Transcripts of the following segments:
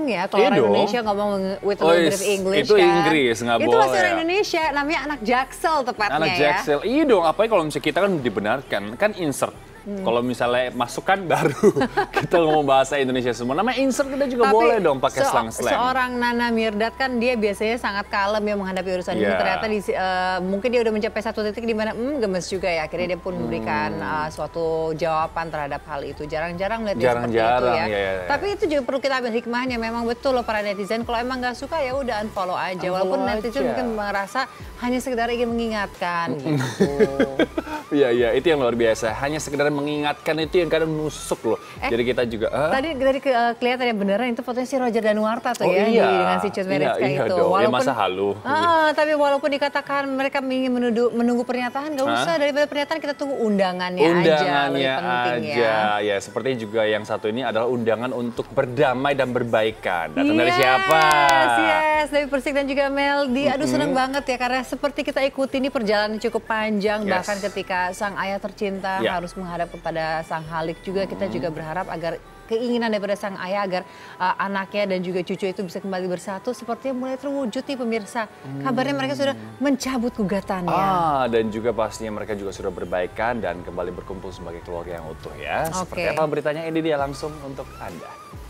dong ya kalau orang Indonesia ngomong with a little bit of English itu kan. Inggris, nggak boleh. Itu masih orang Indonesia, namanya anak Jaksel tepatnya anak Jaksel, iya dong. Apalagi kalau misalnya kita kan dibenarkan, kan insert. Kalau misalnya masukkan baru kita ngomong bahasa Indonesia semua. Namanya insert kita juga boleh dong pakai slang-slang. Seorang Nana Mirdad kan dia biasanya sangat kalem ya menghadapi urusan ini. Ternyata mungkin dia udah mencapai satu titik di mana gemes juga ya. Akhirnya dia pun memberikan suatu jawaban terhadap hal itu. Jarang-jarang lihat dia seperti itu ya. Tapi itu juga perlu kita ambil hikmahnya. Memang betul loh para netizen. Kalau emang nggak suka ya udah unfollow aja. Walaupun netizen mungkin merasa hanya sekedar ingin mengingatkan gitu. Iya, itu yang luar biasa. Hanya sekedar mengingatkan itu yang kadang nusuk loh. Jadi kita juga Tadi kelihatan ya beneran itu fotonya si Roger Danuarta tuh ya dengan si Cut Meyriska itu. Walaupun masa halu. Tapi walaupun dikatakan mereka ingin menunggu pernyataan, nggak usah, daripada pernyataan kita tunggu undangannya aja, lebih penting ya. Ya, seperti juga yang satu ini adalah undangan untuk berdamai dan berbaikan. Datang dari siapa? Yes, Dewi Persik dan juga Meldi. Aduh seneng banget ya karena seperti kita ikuti ini perjalanan cukup panjang, bahkan ketika sang ayah tercinta harus menghadap kepada sang halik juga, kita juga berharap agar keinginan daripada sang ayah agar anaknya dan juga cucu itu bisa kembali bersatu sepertinya mulai terwujud nih pemirsa. Kabarnya mereka sudah mencabut gugatannya. Dan juga pastinya mereka juga sudah berbaikan dan kembali berkumpul sebagai keluarga yang utuh ya. Seperti apa beritanya, ini dia langsung untuk Anda.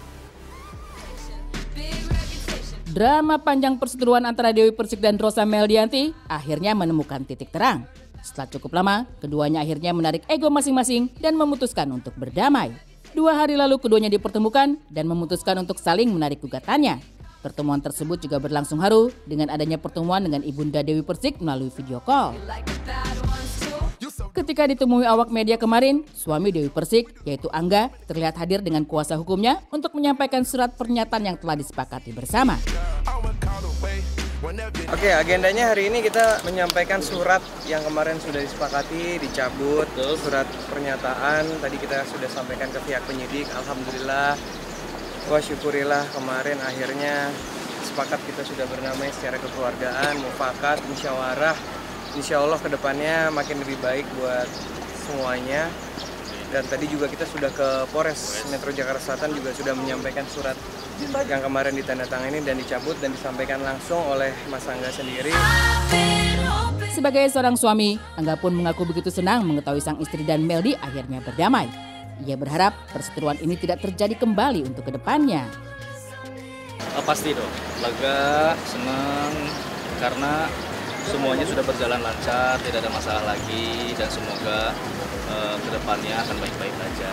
Drama panjang perseteruan antara Dewi Persik dan Rosa Meldianti akhirnya menemukan titik terang. Setelah cukup lama, keduanya akhirnya menarik ego masing-masing dan memutuskan untuk berdamai. 2 hari lalu keduanya dipertemukan dan memutuskan untuk saling menarik gugatannya. Pertemuan tersebut juga berlangsung haru dengan adanya pertemuan dengan Ibunda Dewi Persik melalui video call. Ketika ditemui awak media kemarin, suami Dewi Persik, yaitu Angga, terlihat hadir dengan kuasa hukumnya untuk menyampaikan surat pernyataan yang telah disepakati bersama. Oke, agendanya hari ini kita menyampaikan surat yang kemarin sudah disepakati, dicabut, surat pernyataan. Tadi kita sudah sampaikan ke pihak penyidik, alhamdulillah, syukurilah kemarin akhirnya sepakat kita sudah berdamai secara kekeluargaan, mufakat, musyawarah. Insya Allah kedepannya makin lebih baik buat semuanya. Dan tadi juga kita sudah ke Polres Metro Jakarta Selatan juga sudah menyampaikan surat yang kemarin ditandatangani dan dicabut dan disampaikan langsung oleh Mas Angga sendiri. Sebagai seorang suami, Angga pun mengaku begitu senang mengetahui sang istri dan Meldi akhirnya berdamai. Ia berharap perseteruan ini tidak terjadi kembali untuk kedepannya. Pasti dong, lega, senang karena semuanya sudah berjalan lancar, tidak ada masalah lagi dan semoga kedepannya akan baik-baik saja.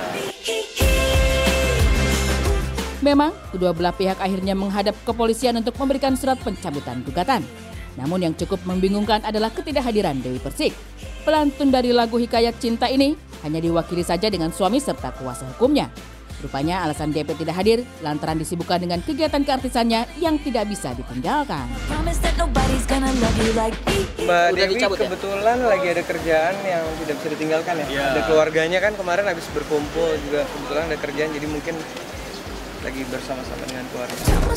Memang, kedua belah pihak akhirnya menghadap kepolisian untuk memberikan surat pencabutan gugatan. Namun yang cukup membingungkan adalah ketidakhadiran Dewi Persik. Pelantun dari lagu Hikayat Cinta ini hanya diwakili saja dengan suami serta kuasa hukumnya. Rupanya alasan DP tidak hadir lantaran disibukkan dengan kegiatan keartisannya yang tidak bisa ditinggalkan. Mbak Dewi kebetulan lagi ada kerjaan yang tidak bisa ditinggalkan ya. Ada keluarganya kan kemarin habis berkumpul juga kebetulan ada kerjaan jadi mungkin lagi bersama-sama dengan keluarga.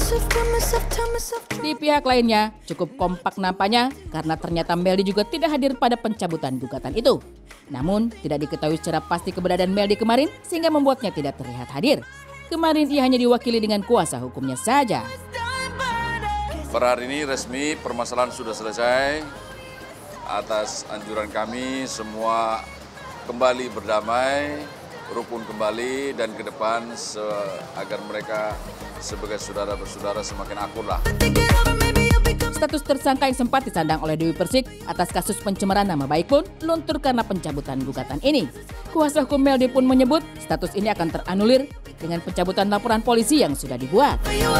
Di pihak lainnya cukup kompak nampaknya karena ternyata Meldi juga tidak hadir pada pencabutan gugatan itu. Namun tidak diketahui secara pasti keberadaan Meldi kemarin sehingga membuatnya tidak terlihat hadir. Kemarin ia hanya diwakili dengan kuasa hukumnya saja. Per hari ini resmi permasalahan sudah selesai. Atas anjuran kami semua kembali berdamai, rukun kembali dan ke depan agar mereka sebagai saudara bersaudara semakin akur lah. Status tersangka yang sempat disandang oleh Dewi Persik atas kasus pencemaran nama baik pun luntur karena pencabutan gugatan ini. Kuasa hukum Meldi pun menyebut status ini akan teranulir dengan pencabutan laporan polisi yang sudah dibuat.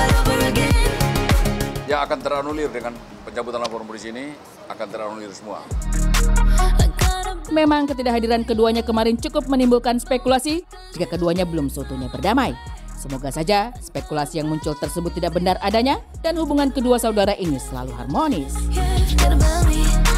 Yang akan teranulir dengan pencabutan laporan polisi ini akan teranulir semua. Memang ketidakhadiran keduanya kemarin cukup menimbulkan spekulasi jika keduanya belum seutuhnya berdamai. Semoga saja spekulasi yang muncul tersebut tidak benar adanya dan hubungan kedua saudara ini selalu harmonis.